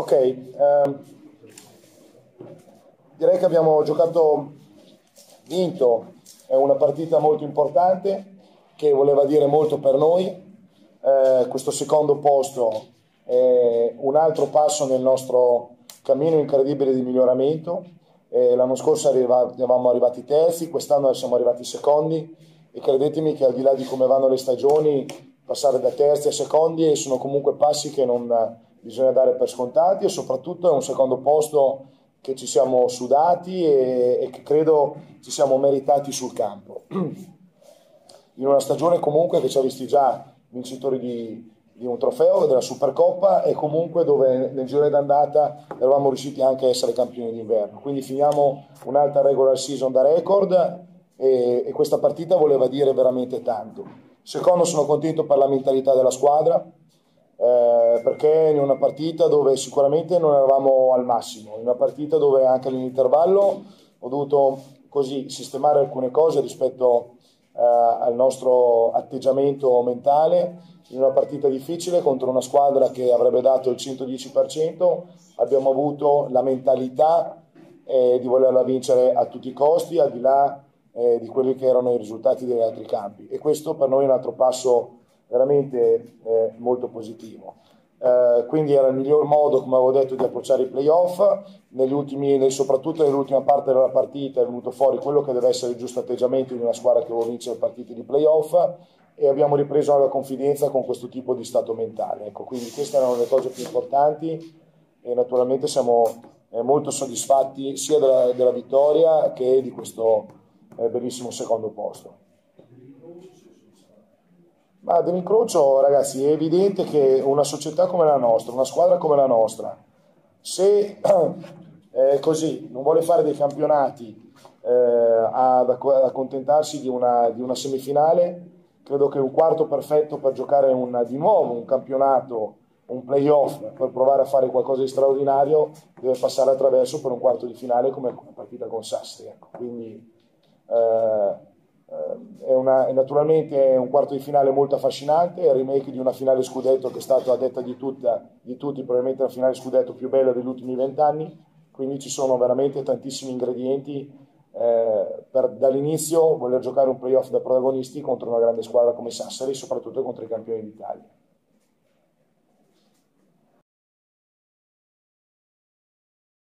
Ok, direi che abbiamo vinto, è una partita molto importante che voleva dire molto per noi. Questo secondo posto è un altro passo nel nostro cammino incredibile di miglioramento. L'anno scorso eravamo arrivati terzi, quest'anno siamo arrivati secondi e credetemi che al di là di come vanno le stagioni, passare da terzi a secondi sono comunque passi che non bisogna dare per scontati, e soprattutto è un secondo posto che ci siamo sudati e che credo ci siamo meritati sul campo. In una stagione comunque che ci ha visti già vincitori di un trofeo, della Supercoppa, e comunque dove nel girone d'andata eravamo riusciti anche a essere campioni d'inverno. Quindi finiamo un'altra regular season da record e questa partita voleva dire veramente tanto. Secondo, sono contento per la mentalità della squadra, perché in una partita dove sicuramente non eravamo al massimo, in una partita dove anche all'intervallo ho dovuto così sistemare alcune cose rispetto al nostro atteggiamento mentale, in una partita difficile contro una squadra che avrebbe dato il 110%, abbiamo avuto la mentalità di volerla vincere a tutti i costi, al di là di quelli che erano i risultati degli altri campi, e questo per noi è un altro passo veramente molto positivo. Quindi era il miglior modo, come avevo detto, di approcciare i playoff. Soprattutto nell'ultima parte della partita è venuto fuori quello che deve essere il giusto atteggiamento di una squadra che vuole vincere partite di playoff, e abbiamo ripreso la confidenza con questo tipo di stato mentale. Ecco, quindi queste erano le cose più importanti e naturalmente siamo molto soddisfatti sia della vittoria che di questo bellissimo secondo posto. Ma dell'incrocio, ragazzi, è evidente che una società come la nostra, una squadra come la nostra, se così non vuole fare dei campionati ad accontentarsi di una semifinale, credo che un quarto perfetto per giocare di nuovo un campionato, un playoff, per provare a fare qualcosa di straordinario, deve passare attraverso per un quarto di finale come la partita con Sassari. Ecco. Quindi è naturalmente un quarto di finale molto affascinante, è il remake di una finale scudetto che è stata, a detta di tutti, probabilmente la finale scudetto più bella degli ultimi 20 anni, quindi ci sono veramente tantissimi ingredienti per dall'inizio voler giocare un playoff da protagonisti contro una grande squadra come Sassari, soprattutto contro i campioni d'Italia.